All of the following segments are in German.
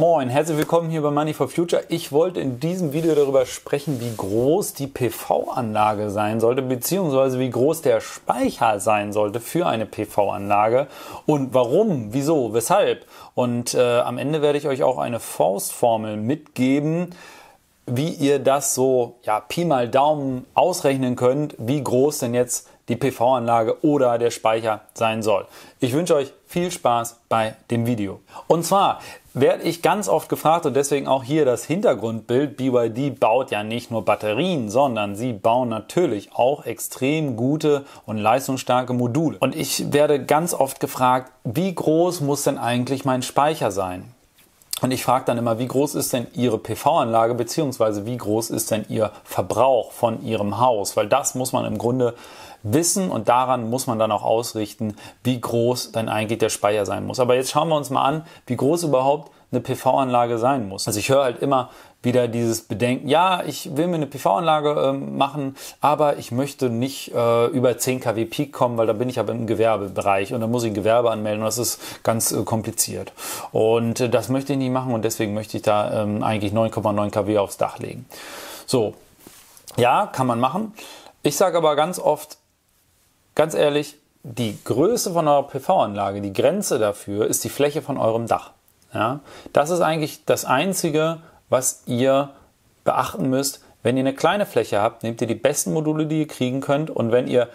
Moin, herzlich willkommen hier bei Money for Future. Ich wollte in diesem Video darüber sprechen, wie groß die PV-Anlage sein sollte, beziehungsweise wie groß der Speicher sein sollte für eine PV-Anlage und warum, wieso, weshalb. Und am Ende werde ich euch auch eine Faustformel mitgeben, wie ihr das so Pi mal Daumen ausrechnen könnt, wie groß denn jetzt die PV-Anlage oder der Speicher sein soll. Ich wünsche euch viel Spaß bei dem Video. Und zwar werde ich ganz oft gefragt und deswegen auch hier das Hintergrundbild. BYD baut ja nicht nur Batterien, sondern sie bauen natürlich auch extrem gute und leistungsstarke Module. Und ich werde ganz oft gefragt, wie groß muss denn eigentlich mein Speicher sein? Und ich frage dann immer, wie groß ist denn Ihre PV-Anlage bzw. wie groß ist denn Ihr Verbrauch von Ihrem Haus? Weil das muss man im Grunde wissen und daran muss man dann auch ausrichten, wie groß dann eigentlich der Speicher sein muss. Aber jetzt schauen wir uns mal an, wie groß überhaupt eine PV-Anlage sein muss. Also ich höre halt immer wieder dieses Bedenken, ja, ich will mir eine PV-Anlage machen, aber ich möchte nicht über 10 kW Peak kommen, weil da bin ich aber im Gewerbebereich und da muss ich ein Gewerbe anmelden und das ist ganz kompliziert. Und das möchte ich nicht machen und deswegen möchte ich da eigentlich 9,9 kW aufs Dach legen. So, ja, kann man machen. Ich sage aber ganz oft, ganz ehrlich, die Größe von eurer PV-Anlage, die Grenze dafür ist die Fläche von eurem Dach. Ja, das ist eigentlich das Einzige, was ihr beachten müsst. Wenn ihr eine kleine Fläche habt, nehmt ihr die besten Module, die ihr kriegen könnt. Und wenn ihr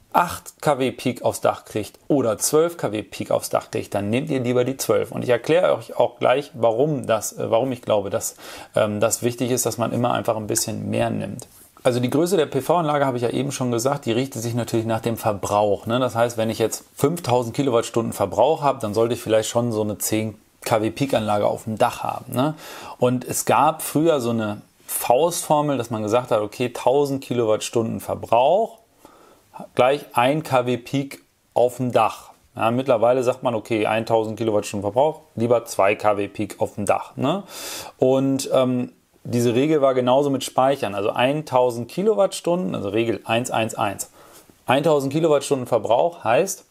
8 kW Peak aufs Dach kriegt oder 12 kW Peak aufs Dach kriegt, dann nehmt ihr lieber die 12. Und ich erkläre euch auch gleich, warum ich glaube, dass das wichtig ist, dass man immer einfach ein bisschen mehr nimmt. Also die Größe der PV-Anlage habe ich ja eben schon gesagt, die richtet sich natürlich nach dem Verbrauch. Ne? Das heißt, wenn ich jetzt 5000 Kilowattstunden Verbrauch habe, dann sollte ich vielleicht schon so eine 10 kW Peak-Anlage auf dem Dach haben. Ne? Und es gab früher so eine Faustformel, dass man gesagt hat, okay, 1000 Kilowattstunden Verbrauch gleich 1 kW Peak auf dem Dach. Ja, mittlerweile sagt man, okay, 1000 Kilowattstunden Verbrauch, lieber 2 kW Peak auf dem Dach. Ne? Und diese Regel war genauso mit Speichern, also 1000 Kilowattstunden, also Regel 111. 1000 Kilowattstunden Verbrauch heißt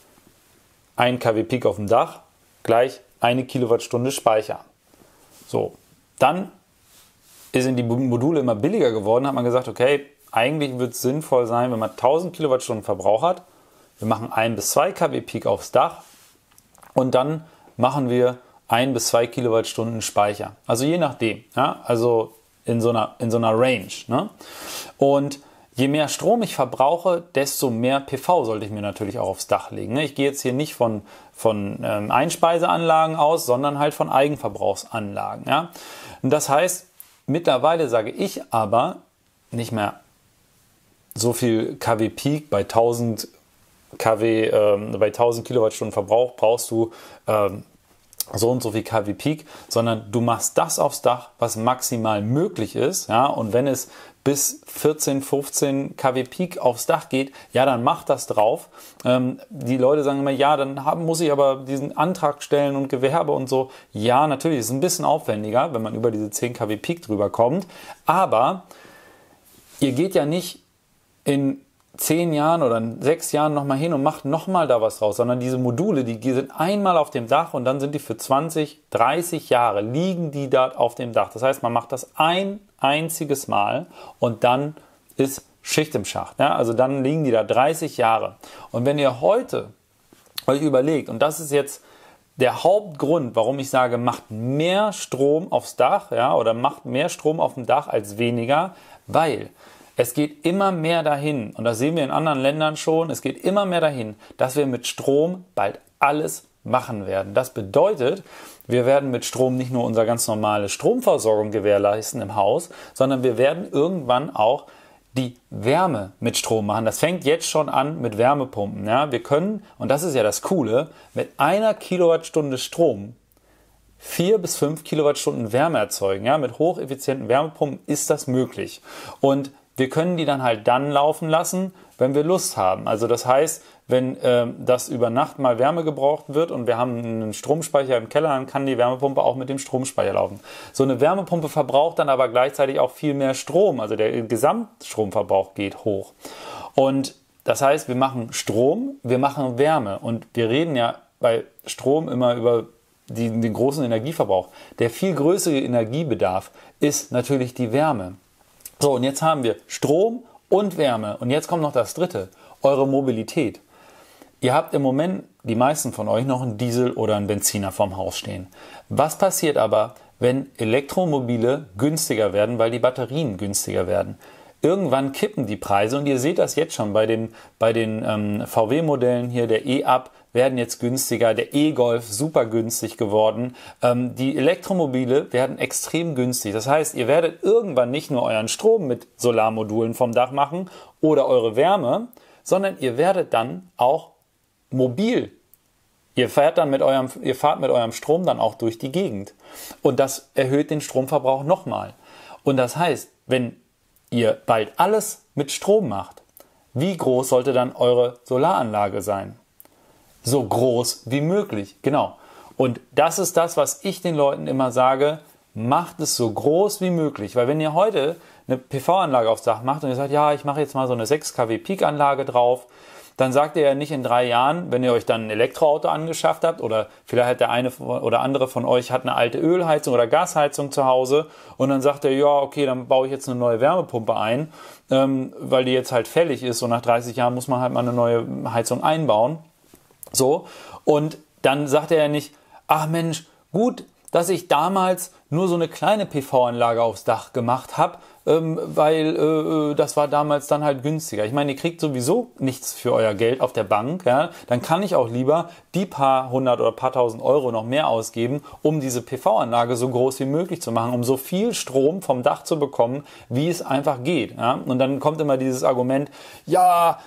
1 kW Peak auf dem Dach gleich 1 Kilowattstunde Speicher. So, dann sind die Module immer billiger geworden, hat man gesagt, okay, eigentlich wird es sinnvoll sein, wenn man 1000 Kilowattstunden Verbrauch hat, wir machen 1 bis 2 kW Peak aufs Dach und dann machen wir 1 bis 2 Kilowattstunden Speicher. Also je nachdem, ja, also in so einer Range. Ne? Und je mehr Strom ich verbrauche, desto mehr PV sollte ich mir natürlich auch aufs Dach legen. Ne? Ich gehe jetzt hier nicht von Einspeiseanlagen aus, sondern halt von Eigenverbrauchsanlagen. Ja? Und das heißt, mittlerweile sage ich aber nicht mehr so viel kW Peak bei 1000 Kilowattstunden Verbrauch brauchst du so und so viel kW Peak, sondern du machst das aufs Dach, was maximal möglich ist, ja, und wenn es bis 14, 15 kW Peak aufs Dach geht, ja, dann mach das drauf. Die Leute sagen immer, ja, dann muss ich aber diesen Antrag stellen und Gewerbe und so. Ja, natürlich, ist ein bisschen aufwendiger, wenn man über diese 10 kW Peak drüber kommt, aber ihr geht ja nicht in 10 Jahren oder in 6 Jahren nochmal hin und macht nochmal da was raus, sondern diese Module, die sind einmal auf dem Dach und dann sind die für 20, 30 Jahre, liegen die da auf dem Dach. Das heißt, man macht das ein einziges Mal und dann ist Schicht im Schacht. Ja? Also dann liegen die da 30 Jahre. Und wenn ihr heute euch überlegt, und das ist jetzt der Hauptgrund, warum ich sage, macht mehr Strom aufs Dach, ja, oder macht mehr Strom auf dem Dach als weniger, weil es geht immer mehr dahin, und das sehen wir in anderen Ländern schon, es geht immer mehr dahin, dass wir mit Strom bald alles machen werden. Das bedeutet, wir werden mit Strom nicht nur unsere ganz normale Stromversorgung gewährleisten im Haus, sondern wir werden irgendwann auch die Wärme mit Strom machen. Das fängt jetzt schon an mit Wärmepumpen. Ja? Wir können, und das ist ja das Coole, mit 1 Kilowattstunde Strom 4 bis 5 Kilowattstunden Wärme erzeugen. Ja? Mit hocheffizienten Wärmepumpen ist das möglich. Und wir können die dann halt dann laufen lassen, wenn wir Lust haben. Also das heißt, wenn das über Nacht mal Wärme gebraucht wird und wir haben einen Stromspeicher im Keller, dann kann die Wärmepumpe auch mit dem Stromspeicher laufen. So eine Wärmepumpe verbraucht dann aber gleichzeitig auch viel mehr Strom. Also der Gesamtstromverbrauch geht hoch. Und das heißt, wir machen Strom, wir machen Wärme. Und wir reden ja bei Strom immer über den großen Energieverbrauch. Der viel größere Energiebedarf ist natürlich die Wärme. So, und jetzt haben wir Strom und Wärme. Und jetzt kommt noch das Dritte, eure Mobilität. Ihr habt im Moment, die meisten von euch, noch einen Diesel oder einen Benziner vorm Haus stehen. Was passiert aber, wenn Elektromobile günstiger werden, weil die Batterien günstiger werden? Irgendwann kippen die Preise und ihr seht das jetzt schon bei den VW-Modellen hier, der E-Up werden jetzt günstiger, der E-Golf super günstig geworden. Die Elektromobile werden extrem günstig. Das heißt, ihr werdet irgendwann nicht nur euren Strom mit Solarmodulen vom Dach machen oder eure Wärme, sondern ihr werdet dann auch mobil. Ihr fahrt mit eurem Strom dann auch durch die Gegend. Und das erhöht den Stromverbrauch nochmal. Und das heißt, wenn ihr bald alles mit Strom macht, wie groß sollte dann eure Solaranlage sein? So groß wie möglich, genau. Und das ist das, was ich den Leuten immer sage, macht es so groß wie möglich. Weil wenn ihr heute eine PV-Anlage aufs Dach macht und ihr sagt, ja, ich mache jetzt mal so eine 6 kW Peak-Anlage drauf, dann sagt ihr ja nicht in 3 Jahren, wenn ihr euch dann ein Elektroauto angeschafft habt oder vielleicht hat der eine oder andere von euch hat eine alte Ölheizung oder Gasheizung zu Hause und dann sagt er, ja, okay, dann baue ich jetzt eine neue Wärmepumpe ein, weil die jetzt halt fällig ist und nach 30 Jahren muss man halt mal eine neue Heizung einbauen. So, und dann sagt er ja nicht, ach Mensch, gut, dass ich damals nur so eine kleine PV-Anlage aufs Dach gemacht habe, weil das war damals dann halt günstiger. Ich meine, ihr kriegt sowieso nichts für euer Geld auf der Bank, ja? Dann kann ich auch lieber die paar hundert oder paar tausend Euro noch mehr ausgeben, um diese PV-Anlage so groß wie möglich zu machen, um so viel Strom vom Dach zu bekommen, wie es einfach geht. Ja? Und dann kommt immer dieses Argument, ja,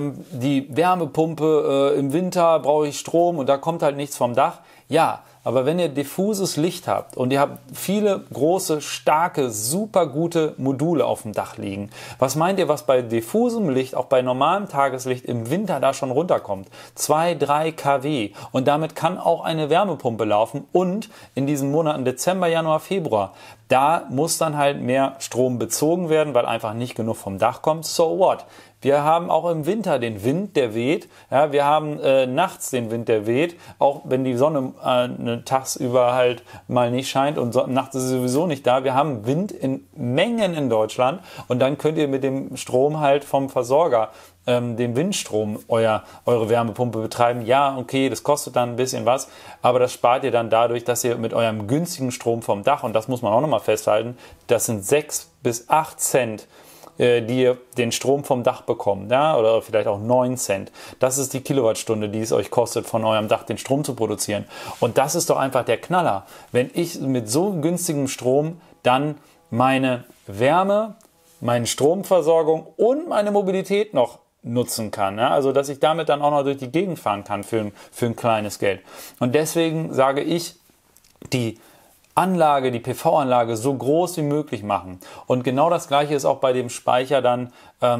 die Wärmepumpe im Winter brauche ich Strom und da kommt halt nichts vom Dach. Ja, aber wenn ihr diffuses Licht habt und ihr habt viele große, starke, super gute Module auf dem Dach liegen, was meint ihr, was bei diffusem Licht, auch bei normalem Tageslicht im Winter da schon runterkommt? 2, 3 kW. Und damit kann auch eine Wärmepumpe laufen und in diesen Monaten Dezember, Januar, Februar, da muss dann halt mehr Strom bezogen werden, weil einfach nicht genug vom Dach kommt. So what? Wir haben auch im Winter den Wind, der weht. Ja, wir haben nachts den Wind, der weht. Auch wenn die Sonne tagsüber halt mal nicht scheint und nachts ist sie sowieso nicht da. Wir haben Wind in Mengen in Deutschland. Und dann könnt ihr mit dem Strom halt vom Versorger, den Windstrom, eure Wärmepumpe betreiben. Ja, okay, das kostet dann ein bisschen was. Aber das spart ihr dann dadurch, dass ihr mit eurem günstigen Strom vom Dach, und das muss man auch nochmal festhalten, das sind 6 bis 8 Cent, die ihr den Strom vom Dach bekommt, ja, oder vielleicht auch 9 Cent. Das ist die Kilowattstunde, die es euch kostet, von eurem Dach den Strom zu produzieren. Und das ist doch einfach der Knaller. Wenn ich mit so günstigem Strom dann meine Wärme, meine Stromversorgung und meine Mobilität noch nutzen kann. Ja? Also, dass ich damit dann auch noch durch die Gegend fahren kann für ein kleines Geld. Und deswegen sage ich, die Anlage, die PV-Anlage so groß wie möglich machen. Und genau das Gleiche ist auch bei dem Speicher dann,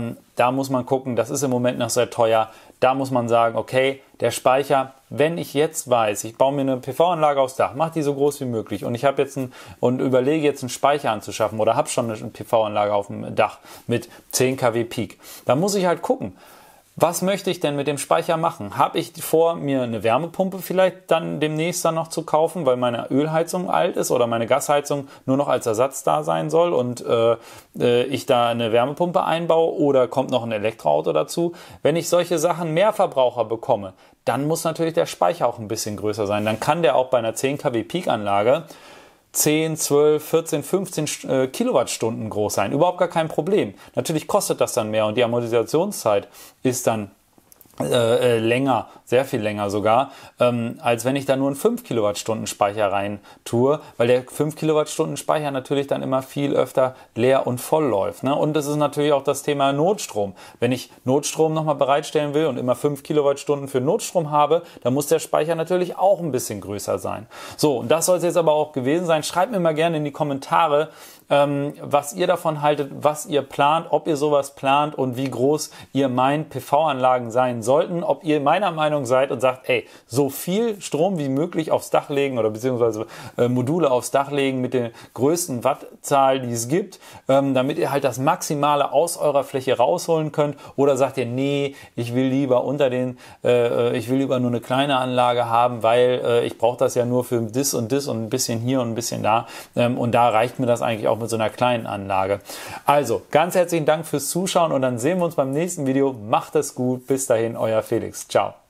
da muss man gucken, das ist im Moment noch sehr teuer. Da muss man sagen, okay, der Speicher, wenn ich jetzt weiß, ich baue mir eine PV-Anlage aufs Dach, mache die so groß wie möglich und ich habe jetzt überlege jetzt einen Speicher anzuschaffen oder habe schon eine PV-Anlage auf dem Dach mit 10 kW Peak, dann muss ich halt gucken, was möchte ich denn mit dem Speicher machen? Habe ich vor, mir eine Wärmepumpe vielleicht dann demnächst dann noch zu kaufen, weil meine Ölheizung alt ist oder meine Gasheizung nur noch als Ersatz da sein soll und ich da eine Wärmepumpe einbaue oder kommt noch ein Elektroauto dazu? Wenn ich solche Sachen mehr Verbraucher bekomme, dann muss natürlich der Speicher auch ein bisschen größer sein. Dann kann der auch bei einer 10 kW Peak-Anlage 10, 12, 14, 15 Kilowattstunden groß sein. Überhaupt gar kein Problem. Natürlich kostet das dann mehr und die Amortisationszeit ist dann länger, sehr viel länger sogar, als wenn ich da nur einen 5 Kilowattstunden Speicher rein tue, weil der 5 Kilowattstunden Speicher natürlich dann immer viel öfter leer und voll läuft. Ne? Und das ist natürlich auch das Thema Notstrom. Wenn ich Notstrom nochmal bereitstellen will und immer 5 Kilowattstunden für Notstrom habe, dann muss der Speicher natürlich auch ein bisschen größer sein. So, und das soll es jetzt aber auch gewesen sein. Schreibt mir mal gerne in die Kommentare, was ihr davon haltet, was ihr plant, ob ihr sowas plant und wie groß ihr meint, PV-Anlagen sein sollten, ob ihr meiner Meinung seid und sagt, ey, so viel Strom wie möglich aufs Dach legen oder beziehungsweise Module aufs Dach legen mit der größten Wattzahl, die es gibt, damit ihr halt das Maximale aus eurer Fläche rausholen könnt, oder sagt ihr, nee, ich will lieber ich will lieber nur eine kleine Anlage haben, weil ich brauche das ja nur für das und ein bisschen hier und ein bisschen da, und da reicht mir das eigentlich auch mit so einer kleinen Anlage. Also, ganz herzlichen Dank fürs Zuschauen und dann sehen wir uns beim nächsten Video. Macht es gut, bis dahin, euer Felix. Ciao.